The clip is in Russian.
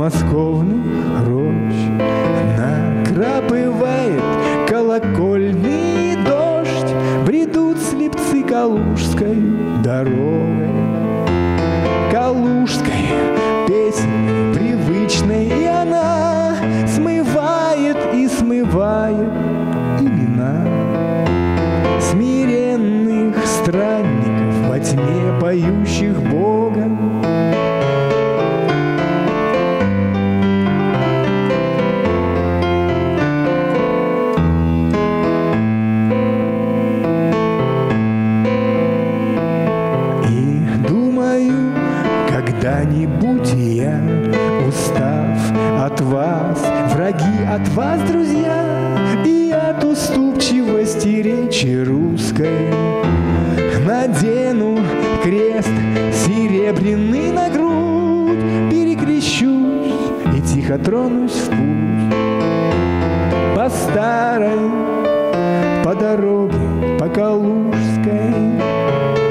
подмосковных рощ. Накрапывает колокольный дождь, бредут слепцы Калужской дорогой. Калужской песней привычной, и она смывает и смывает имена смиренных странников во тьме, поющих Бога. Когда-нибудь я, устав от вас, враги от вас, друзья, и от уступчивости речи русской, надену крест серебряный на грудь, перекрещусь и тихо тронусь в путь по старой, по дороге, по Калужской.